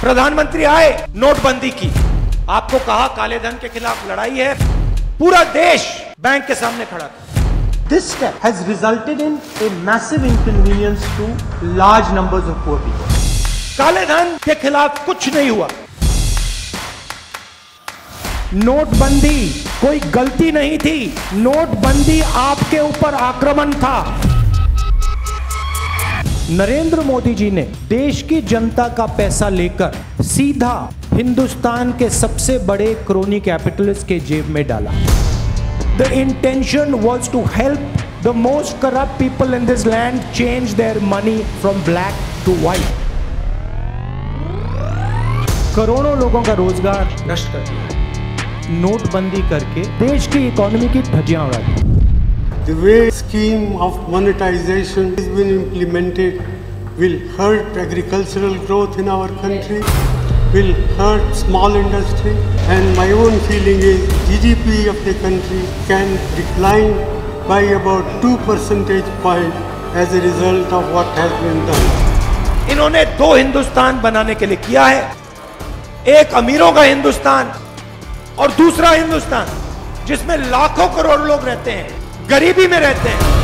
प्रधानमंत्री आए, नोटबंदी की, आपको कहा काले धन के खिलाफ लड़ाई है, पूरा देश बैंक के सामने खड़ा था। This step has resulted in a massive inconvenience to large numbers of poor people. काले धन के खिलाफ कुछ नहीं हुआ। नोटबंदी कोई गलती नहीं थी, नोटबंदी आपके ऊपर आक्रमण था। नरेंद्र मोदी जी ने देश की जनता का पैसा लेकर सीधा हिंदुस्तान के सबसे बड़े क्रोनी कैपिटलिस्ट के जेब में डाला। The intention was to help the most corrupt people in this land change their money from black to white. करोड़ों लोगों का रोजगार नष्ट कर दिया, नोटबंदी करके देश की इकोनॉमी की धज्जियां उड़ा दी। The way scheme of monetization has been implemented will hurt agricultural growth in our country, will hurt small industry, and my own feeling is GDP of the country can decline by about 2 percentage points as a result of what has been done. इन्होंने दो हिंदुस्तान बनाने के लिए किया है, एक अमीरों का हिंदुस्तान और दूसरा हिंदुस्तान जिसमें लाखों करोड़ लोग रहते हैं, गरीबी में रहते हैं।